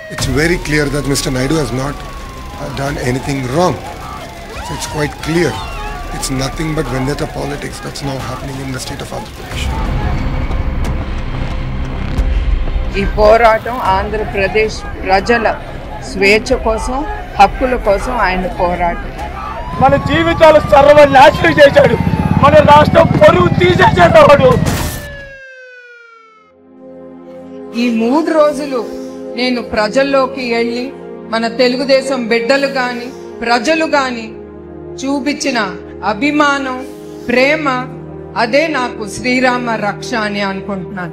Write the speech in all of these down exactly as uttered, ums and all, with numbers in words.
It's very clear that Mister Naidu has not uh, done anything wrong. So it's quite clear. It's nothing but vendetta politics that's now happening in the state of Andhra Pradesh. ఈ పోరాటం ఆంధ్రప్రదేశ్ ప్రజల స్వేచ్ఛ కోసం, హక్కుల కోసం ఆయన పోరాటం. మన జీవితాలు సర్వనాశనం చేశాడు. మన రాష్ట్రం పరువు తీసేసేవాడు. ఈ మూడు రోజులు నేను ప్రజల్లోకి వెళ్ళి మన తెలుగుదేశం బిడ్డలు గాని ప్రజలు గాని చూపించిన అభిమానం, ప్రేమ, అదే నాకు శ్రీరామ రక్ష అని అనుకుంటున్నాను.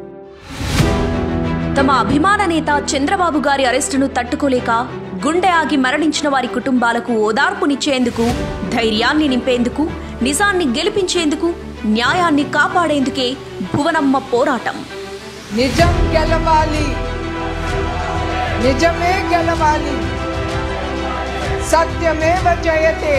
తమ అభిమాన నేత చంద్రబాబు గారి అరెస్టును తట్టుకోలేక గుండె ఆగి మరణించిన వారి కుటుంబాలకు ఓదార్పునిచ్చేందుకు, ధైర్యాన్ని నింపేందుకు, నిజాన్ని గెలిపించేందుకు, న్యాయాన్ని కాపాడేందుకే భువనమ్మ పోరాటం. నిజం గెలవాలి, నిజమే గెలవాలి, సత్యమేవ జయతే.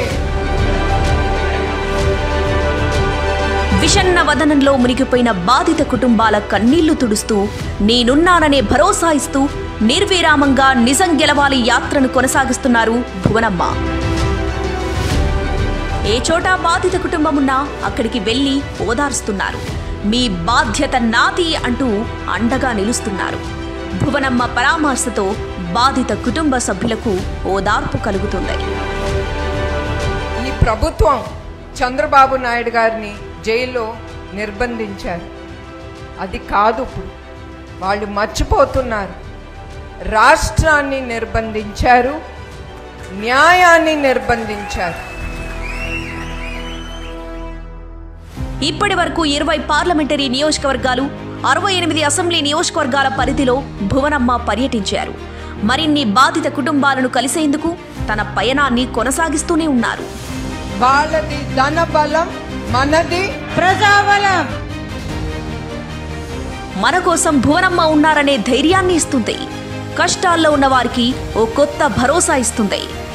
విషన్న వదనంలో మునిగిపోయిన బాధిత కుటుంబాల కన్నీళ్లు తుడుస్తూ, నేనున్నాననే భరోసా ఇస్తూ నిర్విరామంగా నిజం గెలవాలి యాత్రను కొనసాగిస్తున్నారు భువనమ్మ. ఏ చోట బాధిత కుటుంబమున్నా అక్కడికి వెళ్లి ఓదార్స్తున్నారు. మీ బాధ్యత నాది అంటూ అండగా నిలుస్తున్నారు. భువనమ్మ పరామర్శతో బాధిత కుటుంబ సభ్యులకు ఓదార్పు కలుగుతుంది. ఈ ప్రభుత్వం చంద్రబాబు నాయుడు గారిని జైల్లో నిర్బంధించారు. అది కాదు, ఇప్పుడు వాళ్ళు మర్చిపోతున్నారు. రాష్ట్రాన్ని నిర్బంధించారు, న్యాయాన్ని నిర్బంధించారు. ఇప్పటి వరకు ఇరవై పార్లమెంటరీ నియోజకవర్గాలు, అరవై ఎనిమిది అసెంబ్లీ నియోజకవర్గాల పరిధిలో భువనమ్మ పర్యటించారు. మరిన్ని బాధిత కుటుంబాలను కలిసేందుకు తన పయనాన్ని కొనసాగిస్తూనే ఉన్నారు. వాళ్ళది ధన బలం, మనది ప్రజాబలం. మన కోసం భువనమ్మ ఉన్నారనే ధైర్యాన్ని ఇస్తుంది. కష్టాల్లో ఉన్న వారికి ఓ కొత్త భరోసా ఇస్తుంది.